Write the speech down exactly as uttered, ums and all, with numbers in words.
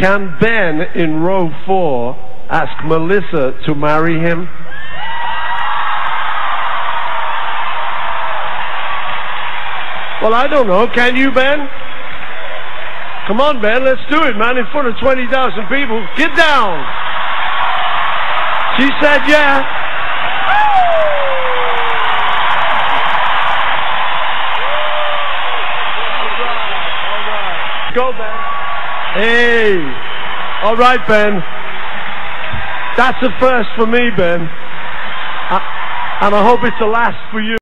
Can Ben in row four ask Melissa to marry him? Well, I don't know. Can you, Ben? Come on, Ben. Let's do it, man. In front of twenty thousand people. Get down. She said yeah. Go, Ben. Hey. All right, Ben. That's a first for me, Ben. I, and I hope it's the last for you.